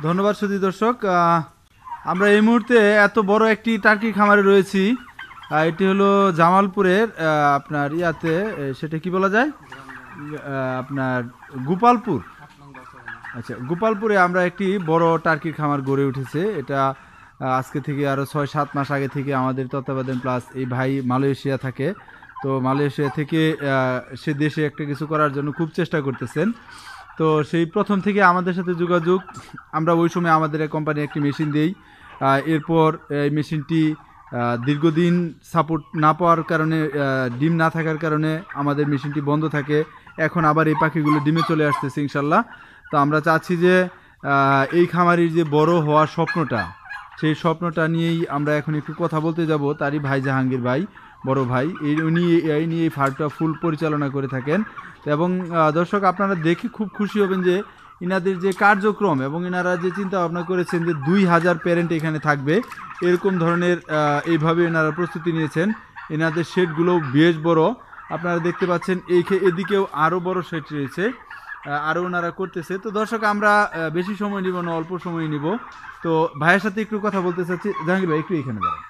ধন্যবাদ সুধী দর্শক। আমরা এই মুহূর্তে এত বড় একটি টার্কি খামারে রয়েছি। এটি হলো জামালপুরের আপনার ইয়াতে, সেটা কি বলা যায়, আপনার গোপালপুর। আচ্ছা, গোপালপুরে আমরা একটি বড় টার্কির খামার গড়ে উঠেছে। এটা আজকে থেকে আরও 6-7 মাস আগে থেকে আমাদের তত্ত্বাবধান, প্লাস এই ভাই মালয়েশিয়া থাকে, তো মালয়েশিয়া থেকে সে দেশে একটা কিছু করার জন্য খুব চেষ্টা করতেছেন। তো সেই প্রথম থেকে আমাদের সাথে যোগাযোগ, আমরা ওই সময় আমাদের কোম্পানি একটি মেশিন দিই। এরপর এই মেশিনটি দীর্ঘদিন সাপোর্ট না পাওয়ার কারণে, ডিম না থাকার কারণে আমাদের মেশিনটি বন্ধ থাকে। এখন আবার এই পাখিগুলো ডিমে চলে আসতেছে ইনশাল্লাহ। তো আমরা চাচ্ছি যে এই খামারির যে বড় হওয়ার স্বপ্নটা, সেই স্বপ্নটা নিয়েই আমরা এখন একটু কথা বলতে যাব। তারই ভাই জাহাঙ্গীর ভাই, বড় ভাই, উনি এই নিয়ে এই ফার্মটা ফুল পরিচালনা করে থাকেন। এবং দর্শক আপনারা দেখে খুব খুশি হবেন যে ইনাদের যে কার্যক্রম এবং ইনারা যে চিন্তা ভাবনা করেছেন যে 2000 প্যারেন্ট এখানে থাকবে, এরকম ধরনের এইভাবে এনারা প্রস্তুতি নিয়েছেন। এনাদের শেডগুলো বেশ বড়, আপনারা দেখতে পাচ্ছেন। এদিকেও আরও বড় শেড রয়েছে, আরও ওনারা করতেছে। তো দর্শক আমরা বেশি সময় নিব না, অল্প সময় নিব। তো ভাইয়ের সাথে একটু কথা বলতে চাচ্ছি। জাহাঙ্গীর ভাই একটু এখানে দাঁড়ান।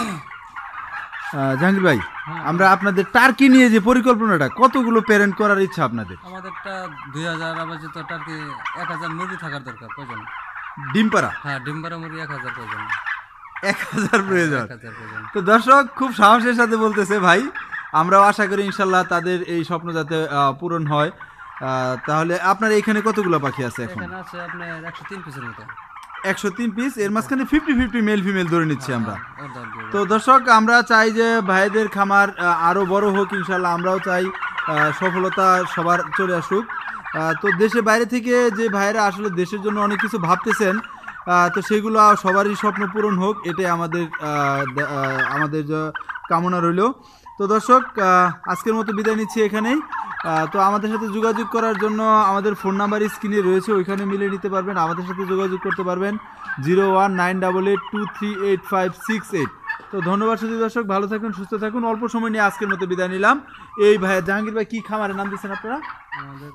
জাহাঙ্গীর ভাই, আমরা আপনাদের টার্কি নিয়ে যে পরিকল্পনাটা, কতগুলো প্যারেন্ট করার ইচ্ছা আপনাদের? আমাদেরটা 2000 আবাজিত টার্কি 1000 মুরগি থাকার দরকার প্রয়োজন। ডিম পাড়া? হ্যাঁ, ডিম পাড়া মুরগি 1000 প্রয়োজন। 1000 প্রয়োজন। তো দর্শক খুব সাহসের সাথে বলতেছে ভাই, আমরাও আশা করি ইনশাল্লাহ তাদের এই স্বপ্ন যাতে পূরণ হয়। তাহলে আপনার এখানে কতগুলো পাখি আছে এখন? এখানে আছে আপনার 103 পিসের মতো। 103 পিস, এর মাঝখানে 50-50 মেল ফিমেল ধরে নিচ্ছি আমরা। তো দর্শক আমরা চাই যে ভাইদের খামার আরও বড় হোক ইনশাল্লাহ। আমরাও চাই সফলতা সবার চলে আসুক। তো দেশে বাইরে থেকে যে ভাইরা আসলে দেশের জন্য অনেক কিছু ভাবতেছেন, তো সেগুলো সবারই স্বপ্ন পূরণ হোক, এটাই আমাদের কামনা রইল। তো দর্শক আজকের মতো বিদায় নিচ্ছি এখানেই। তো আমাদের সাথে যোগাযোগ করার জন্য আমাদের ফোন নাম্বার স্ক্রিনে রয়েছে, ওইখানে মিলে নিতে পারবেন। আমাদের সাথে যোগাযোগ করতে পারবেন 019882385568। তো ধন্যবাদ সুধী দর্শক, ভালো থাকুন, সুস্থ থাকুন। অল্প সময় নিয়ে আজকের মতো বিদায় নিলাম। এই ভাই জাহাঙ্গীর ভাই, কি খামারের নাম দিচ্ছেন আপনারা? আমাদের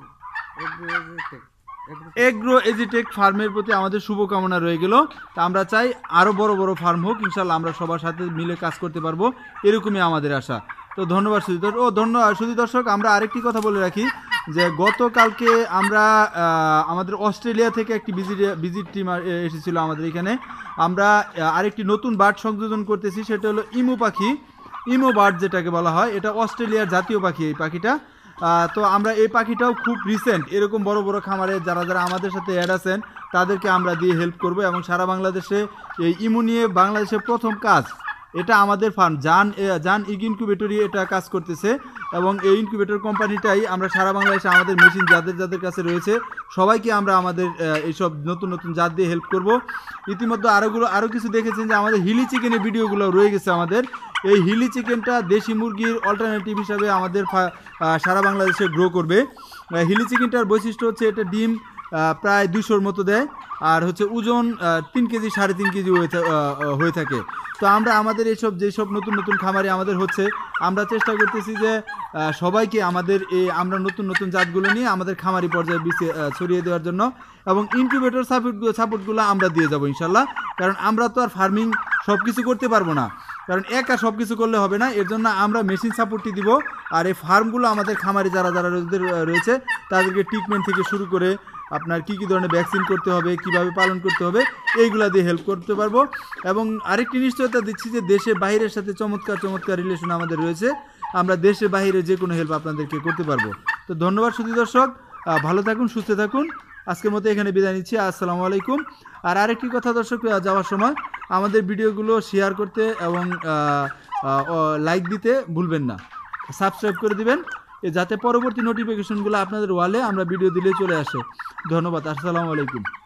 এগ্রো এজিটেক ফার্মের প্রতি আমাদের শুভকামনা রয়ে গেল। তা আমরা চাই আরও বড় বড় ফার্ম হোক ইনশাল্লাহ, আমরা সবার সাথে মিলে কাজ করতে পারবো, এরকমই আমাদের আশা। তো ধন্যবাদ সুধী দর্শক। ধন্যবাদ সুধী দর্শক, আমরা আরেকটি কথা বলে রাখি যে গতকালকে আমরা আমাদের অস্ট্রেলিয়া থেকে একটি ভিজিট টিম এসেছিল আমাদের এখানে। আমরা আরেকটি নতুন বার্ড সংযোজন করতেছি, সেটা হলো ইমু পাখি। ইমু বার্ড যেটাকে বলা হয়, এটা অস্ট্রেলিয়ার জাতীয় পাখি এই পাখিটা। তো আমরা এই পাখিটাও খুব রিসেন্ট এরকম বড় বড় খামারে যারা যারা আমাদের সাথে অ্যাড আছেন তাদেরকে আমরা দিয়ে হেল্প করব। এবং সারা বাংলাদেশে এই ইমু নিয়ে বাংলাদেশের প্রথম কাজ, এটা আমাদের ফার্ম জান ইগ ইনকিউবেটরই এটা কাজ করতেছে। এবং এই ইনকিউবেটর কোম্পানিটাই আমরা সারা বাংলাদেশে আমাদের মেশিন যাদের কাছে রয়েছে সবাইকে আমরা আমাদের এইসব নতুন নতুন জাত দিয়ে হেল্প করব। ইতিমধ্যে আরও কিছু দেখেছেন যে আমাদের হিলি চিকেনের ভিডিওগুলো রয়ে গেছে। আমাদের এই হিলি চিকেনটা দেশি মুরগির অল্টারনেটিভ হিসাবে আমাদের সারা বাংলাদেশে গ্রো করবে। হিলি চিকেনটার বৈশিষ্ট্য হচ্ছে এটা ডিম প্রায় 200-র মতো দেয়, আর হচ্ছে ওজন 3 কেজি 3.5 কেজি হয়ে থাকে। তো আমরা আমাদের যেসব নতুন নতুন খামারে আমাদের হচ্ছে, আমরা চেষ্টা করতেছি যে সবাইকে আমাদের আমরা নতুন নতুন জাতগুলো নিয়ে আমাদের খামারি পর্যায়ে ছড়িয়ে দেওয়ার জন্য। এবং ইনকিউবেটর সাপোর্টগুলো আমরা দিয়ে যাবো ইনশাল্লাহ। কারণ আমরা তো আর ফার্মিং সব কিছু করতে পারবো না, কারণ একা সব কিছু করলে হবে না। এর জন্য আমরা মেশিন সাপোর্টটি দিব। আর এই ফার্মগুলো আমাদের খামারে যারা যারা রয়েছে তাদেরকে ট্রিটমেন্ট থেকে শুরু করে আপনার কী ধরনের ভ্যাকসিন করতে হবে, কিভাবে পালন করতে হবে, এইগুলা দিয়ে হেল্প করতে পারবো। এবং আরেকটি নিশ্চয়তা দিচ্ছি যে দেশে বাইরের সাথে চমৎকার রিলেশন আমাদের রয়েছে। আমরা দেশে বাইরে যে কোনো হেল্প আপনাদেরকে করতে পারবো। তো ধন্যবাদ সুধী দর্শক, ভালো থাকুন, সুস্থ থাকুন। আজকের মতো এখানে বিদায় নিচ্ছি। আসসালামু আলাইকুম। আর আরেকটি কথা দর্শক, যাওয়ার সময় আমাদের ভিডিওগুলো শেয়ার করতে এবং লাইক দিতে ভুলবেন না, সাবস্ক্রাইব করে দিবেন যাতে পরবর্তী নোটিফিকেশনগুলো আপনাদের ওয়ালে আমরা ভিডিও দিলে চলে আসে। ধন্যবাদ। আসসালামু আলাইকুম।